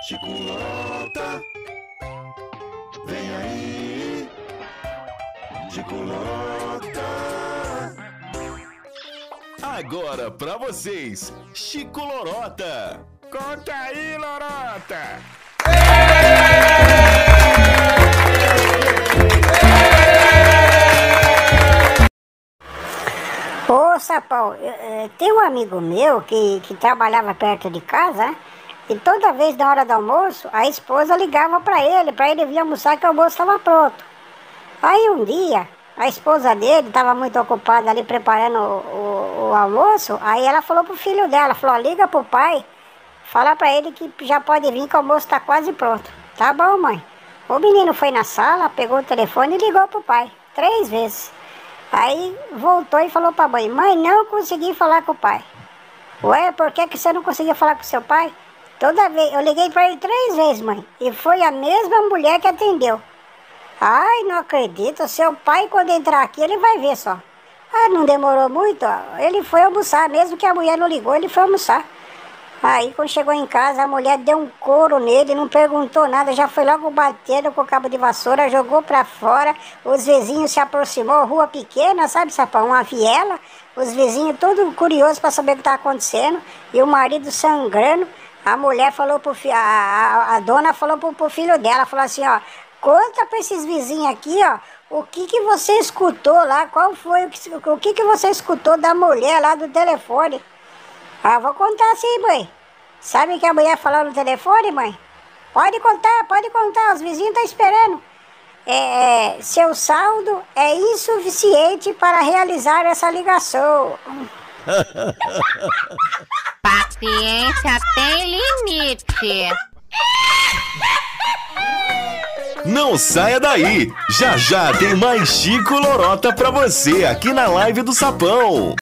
Chico Lota, vem aí, Chico Lota. Agora pra vocês, Chico Lorota. Conta aí, Lorota. Ô, Sapão, tem um amigo meu que trabalhava perto de casa, né? E toda vez na hora do almoço, a esposa ligava pra ele vir almoçar que o almoço estava pronto. Aí um dia, a esposa dele estava muito ocupada ali preparando o almoço, aí ela falou pro filho dela, falou, liga pro pai, fala pra ele que já pode vir que o almoço tá quase pronto. Tá bom, mãe. O menino foi na sala, pegou o telefone e ligou pro pai, 3 vezes. Aí voltou e falou pra mãe, mãe, não consegui falar com o pai. Ué, por que você não conseguia falar com seu pai? Toda vez, eu liguei pra ele 3 vezes, mãe, e foi a mesma mulher que atendeu. Ai, não acredito, seu pai quando entrar aqui ele vai ver só. Ah, não demorou muito, ó. Ele foi almoçar, mesmo que a mulher não ligou, ele foi almoçar. Aí quando chegou em casa, a mulher deu um couro nele, não perguntou nada, já foi logo batendo com o cabo de vassoura, jogou pra fora, os vizinhos se aproximou, rua pequena, sabe, Sapão, uma viela, os vizinhos todos curiosos pra saber o que tá acontecendo, e o marido sangrando. A mulher falou pro filho, a dona falou pro filho dela, falou assim, ó, conta pra esses vizinhos aqui, ó, o que você escutou lá, qual foi, o que você escutou da mulher lá do telefone. Ah, vou contar sim, mãe. Sabe o que a mulher falou no telefone, mãe? Pode contar, os vizinhos estão esperando. Seu saldo é insuficiente para realizar essa ligação. Paciência tem limite. Não saia daí! Já já tem mais Chico Lorota pra você aqui na live do Sapão.